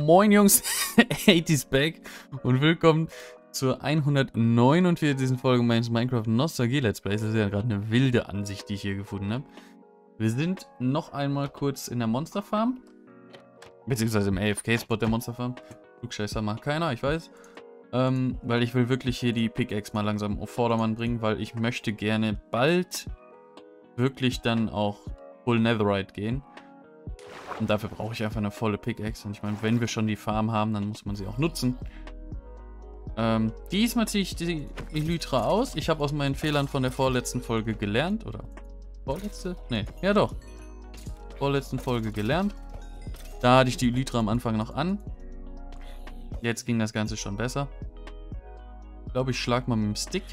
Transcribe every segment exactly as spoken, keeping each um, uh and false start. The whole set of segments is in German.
Moin Jungs, achtziger back und willkommen zur hundertneunundvierzigsten Folge meines Minecraft Nostalgie Let's Plays. Das ist ja gerade eine wilde Ansicht, die ich hier gefunden habe. Wir sind noch einmal kurz in der Monster Farm, beziehungsweise im A F K-Spot der Monster Farm. Flugscheißer macht keiner, ich weiß. Ähm, weil ich will wirklich hier die Pickaxe mal langsam auf Vordermann bringen, weil ich möchte gerne bald wirklich dann auch Full Netherite gehen. Und dafür brauche ich einfach eine volle Pickaxe. Und ich meine, wenn wir schon die Farm haben, dann muss man sie auch nutzen. Ähm, diesmal ziehe ich die Elytra aus. Ich habe aus meinen Fehlern von der vorletzten Folge gelernt. Oder vorletzte? Ne, ja doch. Vorletzten Folge gelernt. Da hatte ich die Elytra am Anfang noch an. Jetzt ging das Ganze schon besser. Ich glaube, ich schlage mal mit dem Stick.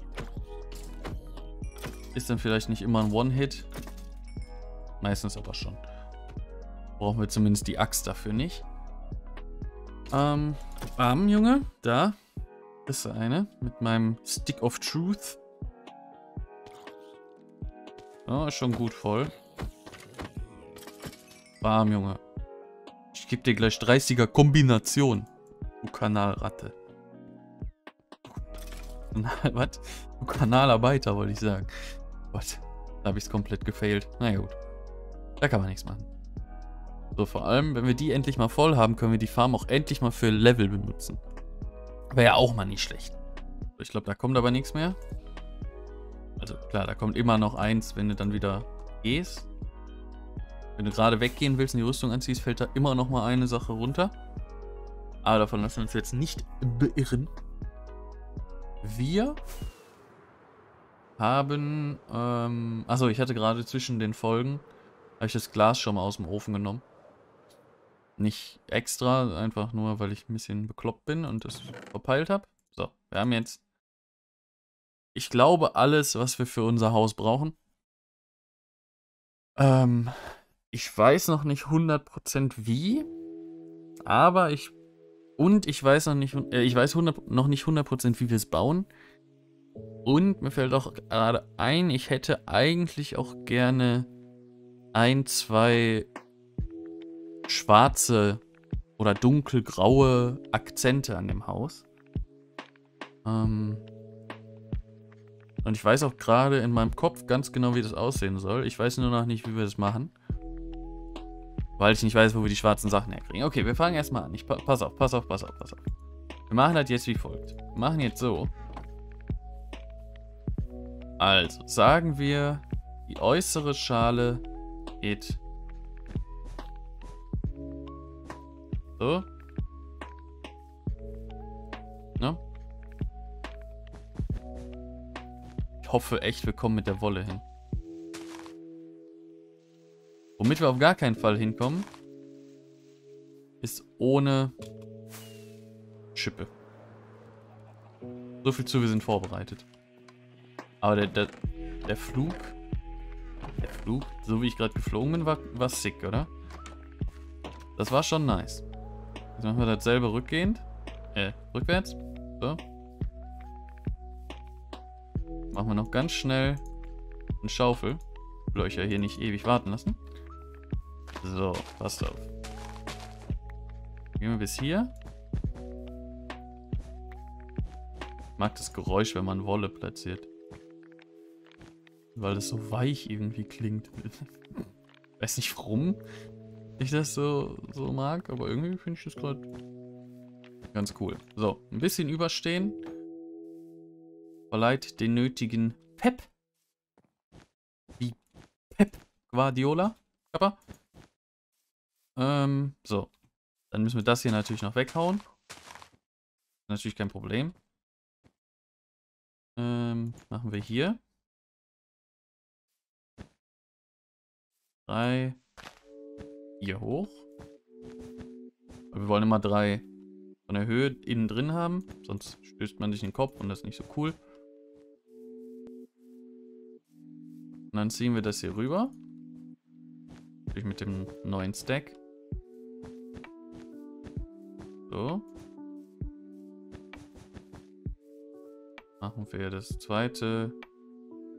Ist dann vielleicht nicht immer ein One-Hit. Meistens aber schon. Brauchen wir zumindest die Axt dafür nicht. Ähm, Arm, Junge. Da ist eine. Mit meinem Stick of Truth. Ja, ist schon gut voll. Bam, Junge. Ich gebe dir gleich dreißiger Kombination. Du Kanalratte. Was? Du Kanalarbeiter, wollte ich sagen. Gott, da habe ich es komplett gefailt. Na ja, gut. Da kann man nichts machen. So, vor allem, wenn wir die endlich mal voll haben, können wir die Farm auch endlich mal für Level benutzen. Wäre ja auch mal nicht schlecht. Ich glaube, da kommt aber nichts mehr. Also klar, da kommt immer noch eins, wenn du dann wieder gehst. Wenn du gerade weggehen willst und die Rüstung anziehst, fällt da immer noch mal eine Sache runter. Aber davon lassen wir uns jetzt nicht beirren. Wir haben, ähm, achso, ich hatte gerade zwischen den Folgen, habe ich das Glas schon mal aus dem Ofen genommen. Nicht extra, einfach nur, weil ich ein bisschen bekloppt bin und das verpeilt habe. So, wir haben jetzt, ich glaube, alles, was wir für unser Haus brauchen. Ähm, ich weiß noch nicht hundert Prozent wie, aber ich, und ich weiß noch nicht, äh, ich weiß hundert, noch nicht hundert Prozent, wie wir es bauen. Und mir fällt auch gerade ein, ich hätte eigentlich auch gerne ein, zwei schwarze oder dunkelgraue Akzente an dem Haus. Ähm und ich weiß auch gerade in meinem Kopf ganz genau, wie das aussehen soll. Ich weiß nur noch nicht, wie wir das machen. Weil ich nicht weiß, wo wir die schwarzen Sachen herkriegen. Okay, wir fangen erstmal an. Ich, pa pass auf, pass auf, pass auf, pass auf. Wir machen das jetzt wie folgt. Wir machen jetzt so. Also, sagen wir, die äußere Schale geht so. Ne? Ich hoffe echt, wir kommen mit der Wolle hin. Womit wir auf gar keinen Fall hinkommen, ist ohne Schippe. So viel zu, wir sind vorbereitet. Aber der, der, der Flug, der Flug, so wie ich gerade geflogen bin, war, war sick, oder? Das war schon nice. Jetzt machen wir dasselbe rückgehend. Äh, rückwärts. So. Machen wir noch ganz schnell eine Schaufel. Ich will euch ja hier nicht ewig warten lassen. So, passt auf. Gehen wir bis hier. Ich mag das Geräusch, wenn man Wolle platziert. Weil das so weich irgendwie klingt. Weiß nicht, warum ich das so, so mag, aber irgendwie finde ich das gerade ganz cool. So, ein bisschen überstehen. Verleiht den nötigen Pep. Wie Pep Guardiola. Aber, ähm, so. Dann müssen wir das hier natürlich noch weghauen. Natürlich kein Problem. Ähm, machen wir hier. Drei. Hier hoch. Wir wollen immer drei von der Höhe innen drin haben. Sonst stößt man sich in den Kopf und das ist nicht so cool. Und dann ziehen wir das hier rüber. Natürlich mit dem neuen Stack. So. Machen wir das zweite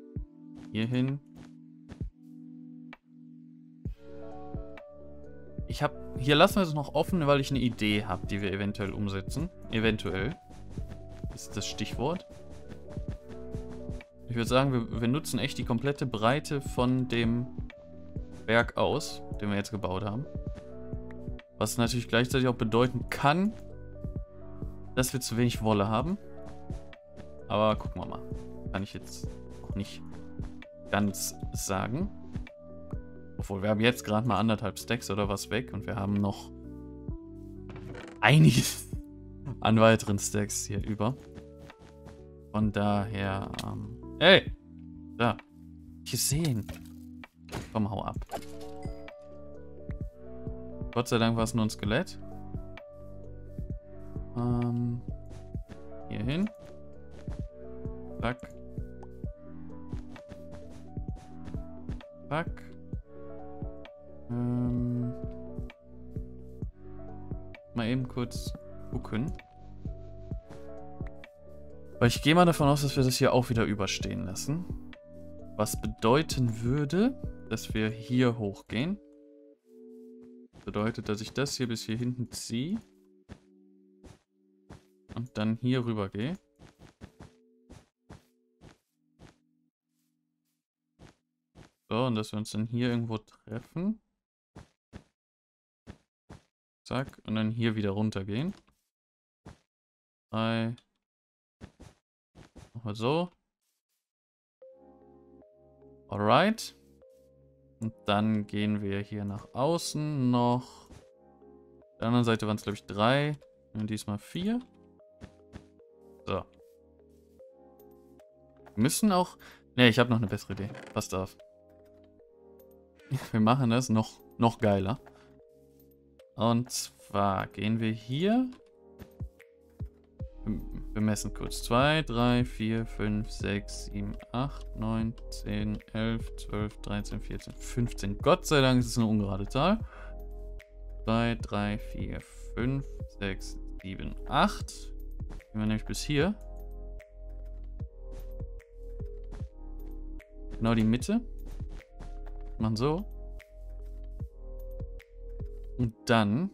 hier hin. ich habe, hier lassen wir es noch offen, weil ich eine Idee habe, die wir eventuell umsetzen. Eventuell. Das ist das Stichwort. Ich würde sagen, wir, wir nutzen echt die komplette Breite von dem Berg aus, den wir jetzt gebaut haben. Was natürlich gleichzeitig auch bedeuten kann, dass wir zu wenig Wolle haben. Aber gucken wir mal. Kann ich jetzt auch nicht ganz sagen. Obwohl, wir haben jetzt gerade mal anderthalb Stacks oder was weg und wir haben noch einiges an weiteren Stacks hier über. Von daher, ähm, ey! Da. Gesehen. Komm, hau ab. Gott sei Dank war es nur ein Skelett. Ähm, hier hin. Zack. Zack. Ähm, mal eben kurz gucken. Weil ich gehe mal davon aus, dass wir das hier auch wieder überstehen lassen. Was bedeuten würde, dass wir hier hochgehen. Bedeutet, dass ich das hier bis hier hinten ziehe. Und dann hier rüber gehe. So, und dass wir uns dann hier irgendwo treffen. Zack, und dann hier wieder runtergehen. Drei. Machen wir so. Alright. Und dann gehen wir hier nach außen noch. Auf der anderen Seite waren es, glaube ich, drei. Und diesmal vier. So. Wir müssen auch... Ne, ich habe noch eine bessere Idee. Passt auf. Wir machen das noch, noch geiler. Und zwar gehen wir hier. Wir messen kurz. zwei, drei, vier, fünf, sechs, sieben, acht, neun, zehn, elf, zwölf, dreizehn, vierzehn, fünfzehn. Gott sei Dank ist es eine ungerade Zahl. zwei, drei, vier, fünf, sechs, sieben, acht. Gehen wir nämlich bis hier. Genau die Mitte. Machen so. Und dann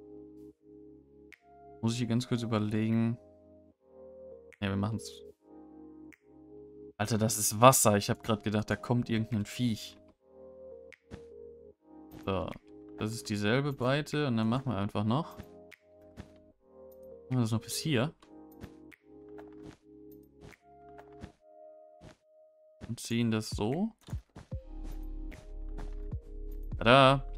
muss ich hier ganz kurz überlegen. Ja, wir machen es. Alter, das ist Wasser. Ich habe gerade gedacht, da kommt irgendein Viech. So. Das ist dieselbe Breite. Und dann machen wir einfach noch. Machen wir das noch bis hier. Und ziehen das so. Tada!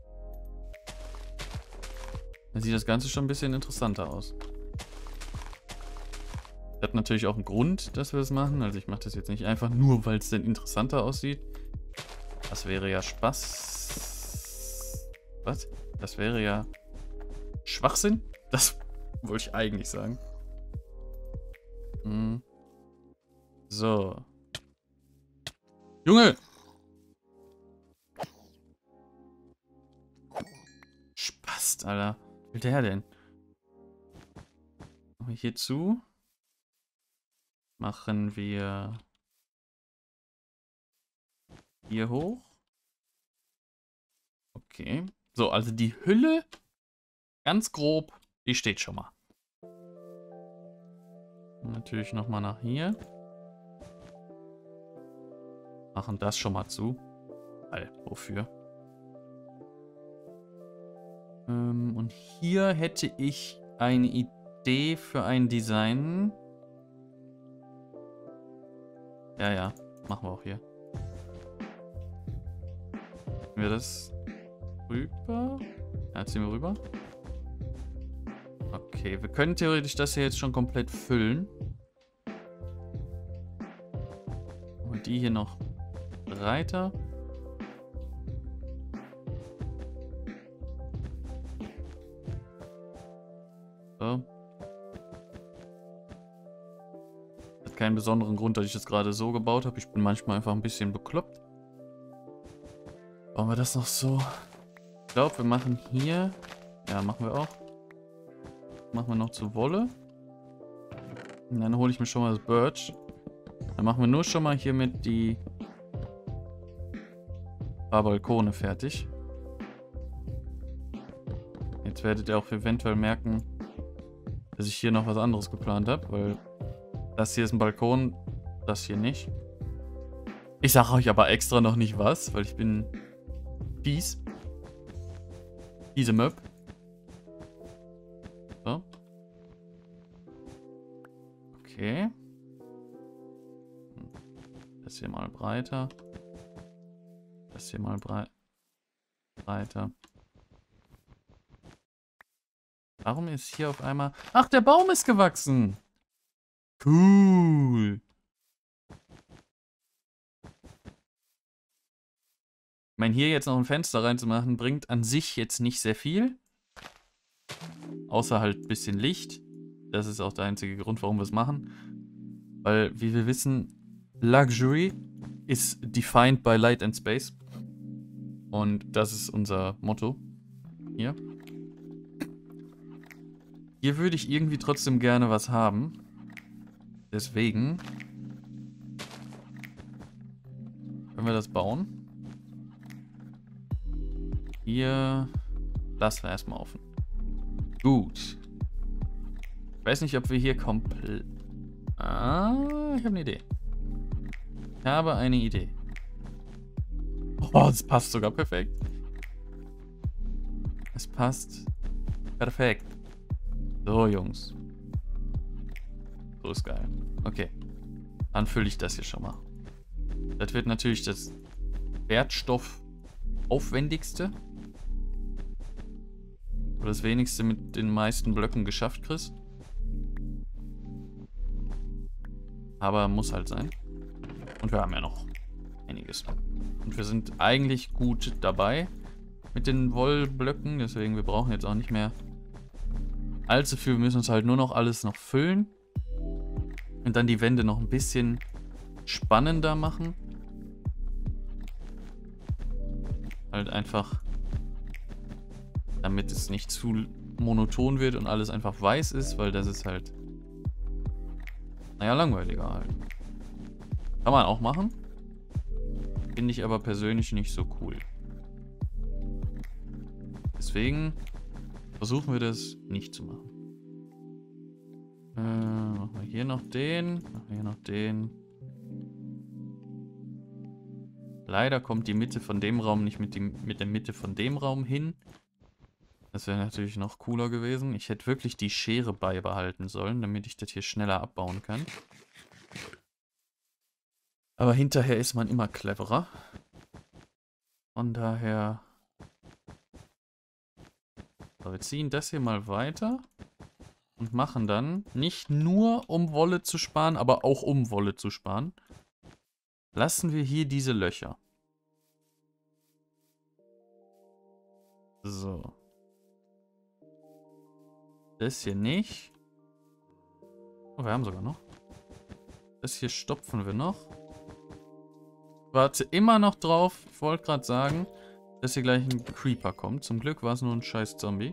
Dann sieht das Ganze schon ein bisschen interessanter aus. Das hat natürlich auch einen Grund, dass wir das machen. Also ich mache das jetzt nicht einfach nur, weil es dann interessanter aussieht. Das wäre ja Spaß. Was? Das wäre ja Schwachsinn? Das wollte ich eigentlich sagen. Hm. So. Junge! Spaß, Alter. Was will der denn? Machen wir hier zu. Machen wir hier hoch. Okay. So, also die Hülle, ganz grob, die steht schon mal. Natürlich nochmal nach hier. Machen das schon mal zu. Weil, wofür? Ähm, und hier hätte ich eine Idee für ein Design. Ja, ja. Machen wir auch hier. Ziehen wir das rüber? Ja, ziehen wir rüber. Okay, wir können theoretisch das hier jetzt schon komplett füllen. Und die hier noch breiter. So. Hat keinen besonderen Grund, dass ich das gerade so gebaut habe. Ich bin manchmal einfach ein bisschen bekloppt. Bauen wir das noch so? Ich glaube, wir machen hier... Ja, machen wir auch. Machen wir noch zu Wolle. Und dann hole ich mir schon mal das Birch. Dann machen wir nur schon mal hiermit die paar Balkone fertig. Jetzt werdet ihr auch eventuell merken, dass ich hier noch was anderes geplant habe, weil das hier ist ein Balkon, das hier nicht. Ich sage euch aber extra noch nicht was, weil ich bin fies. Fiese Möb. So. Okay. Das hier mal breiter. Das hier mal brei breiter. Warum ist hier auf einmal... Ach, der Baum ist gewachsen. Cool. Ich meine, hier jetzt noch ein Fenster reinzumachen, bringt an sich jetzt nicht sehr viel. Außer halt ein bisschen Licht. Das ist auch der einzige Grund, warum wir es machen. Weil, wie wir wissen, Luxury is defined by light and space. Und das ist unser Motto. Hier. Hier würde ich irgendwie trotzdem gerne was haben. Deswegen können wir das bauen. Hier lassen wir erstmal offen. Gut. Ich weiß nicht, ob wir hier komplett... Ah, ich habe eine Idee. Ich habe eine Idee. Oh, das passt sogar perfekt. Es passt perfekt. So, Jungs. So ist geil. Okay. Dann fülle ich das hier schon mal. Das wird natürlich das wertstoffaufwendigste. Oder das wenigste mit den meisten Blöcken geschafft, Chris. Aber muss halt sein. Und wir haben ja noch einiges. Und wir sind eigentlich gut dabei mit den Wollblöcken. Deswegen, wir brauchen jetzt auch nicht mehr allzu viel. Wir müssen uns halt nur noch alles noch füllen. Und dann die Wände noch ein bisschen spannender machen. Halt einfach, damit es nicht zu monoton wird und alles einfach weiß ist, weil das ist halt, naja, langweiliger halt. Kann man auch machen. Finde ich aber persönlich nicht so cool. Deswegen versuchen wir das nicht zu machen. Äh, machen wir hier noch den, machen wir hier noch den. Leider kommt die Mitte von dem Raum nicht mit, dem, mit der Mitte von dem Raum hin. Das wäre natürlich noch cooler gewesen. Ich hätte wirklich die Schere beibehalten sollen, damit ich das hier schneller abbauen kann. Aber hinterher ist man immer cleverer. Von daher... So, wir ziehen das hier mal weiter. Und machen dann, nicht nur um Wolle zu sparen, aber auch um Wolle zu sparen, lassen wir hier diese Löcher. So. Das hier nicht. Oh, wir haben sogar noch. Das hier stopfen wir noch. Warte immer noch drauf. Ich wollte gerade sagen, dass hier gleich ein Creeper kommt. Zum Glück war es nur ein scheiß Zombie.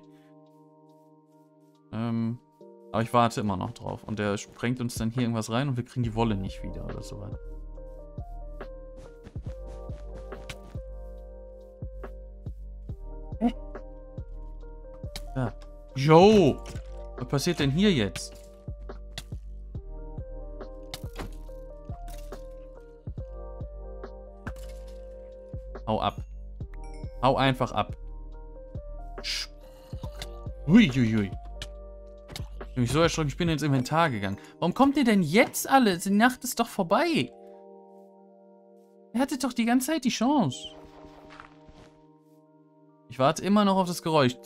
Ähm, aber ich warte immer noch drauf. Und der sprengt uns dann hier irgendwas rein und wir kriegen die Wolle nicht wieder oder so weiter. Hä? Ja. Yo! Was passiert denn hier jetzt? Hau ab. Hau einfach ab. Huiuiui. Ich bin mich so erschrocken, ich bin ins Inventar gegangen. Warum kommt ihr denn jetzt alle? Die Nacht ist doch vorbei. Ihr hattet doch die ganze Zeit die Chance. Ich warte immer noch auf das Geräusch.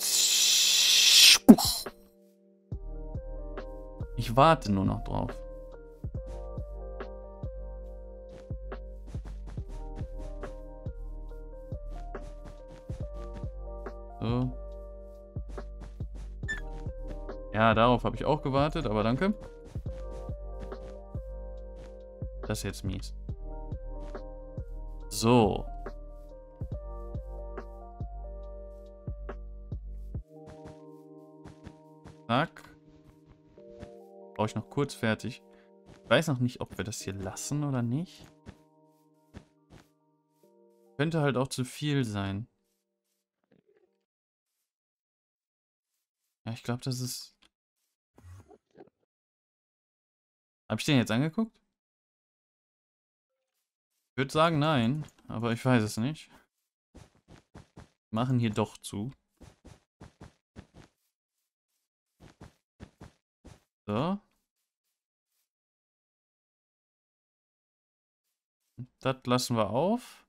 Ich warte nur noch drauf. So. Ja, darauf habe ich auch gewartet, aber danke. Das ist jetzt mies. So. Zack. Brauche ich noch kurz fertig. Ich weiß noch nicht, ob wir das hier lassen oder nicht. Könnte halt auch zu viel sein. Ja, ich glaube, das ist... Hab ich den jetzt angeguckt? Ich würde sagen, nein. Aber ich weiß es nicht. Machen hier doch zu. So. Das lassen wir auf.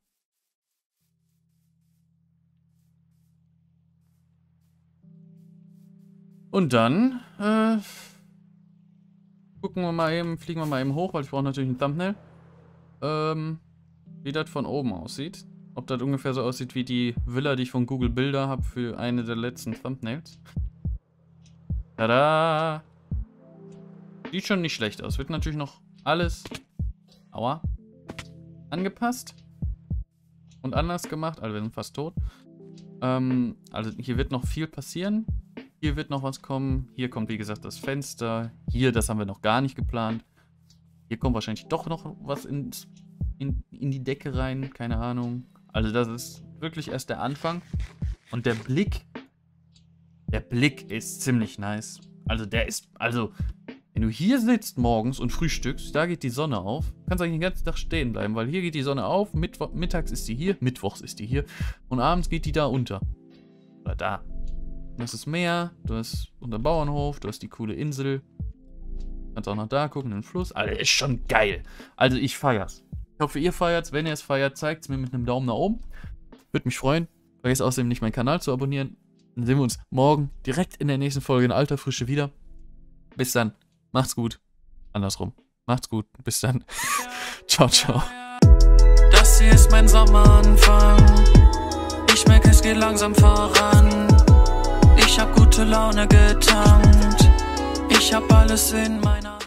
Und dann, äh, gucken wir mal eben, fliegen wir mal eben hoch, weil ich brauche natürlich ein Thumbnail. Ähm, wie das von oben aussieht. Ob das ungefähr so aussieht wie die Villa, die ich von Google Bilder habe für eine der letzten Thumbnails. Tada! Sieht schon nicht schlecht aus. Wird natürlich noch alles, aua, angepasst. Und anders gemacht. Also wir sind fast tot. Ähm, also hier wird noch viel passieren. Hier wird noch was kommen. Hier kommt, wie gesagt, das Fenster. Hier, das haben wir noch gar nicht geplant. Hier kommt wahrscheinlich doch noch was ins, in, in die Decke rein. Keine Ahnung. Also das ist wirklich erst der Anfang. Und der Blick, der Blick ist ziemlich nice. Also der ist, also, wenn du hier sitzt morgens und frühstückst, da geht die Sonne auf. Kannst eigentlich den ganzen Tag stehen bleiben, weil hier geht die Sonne auf. Mittwo mittags ist die hier, mittwochs ist die hier. Und abends geht die da unter. Oder da. Das ist Meer, du hast unseren Bauernhof, du hast die coole Insel. Kannst auch noch da gucken, den Fluss. Alter, ist schon geil. Also ich feier's. Ich hoffe, ihr feiert's. Wenn ihr es feiert, zeigt's mir mit einem Daumen nach oben. Würde mich freuen. Vergesst außerdem nicht, meinen Kanal zu abonnieren. Dann sehen wir uns morgen direkt in der nächsten Folge in alter Frische wieder. Bis dann. Macht's gut. Andersrum. Macht's gut. Bis dann. Ciao, ciao. Das hier ist mein Sommeranfang. Ich merke, es geht langsam voran. Ich hab gute Laune getankt. Ich hab alles in meiner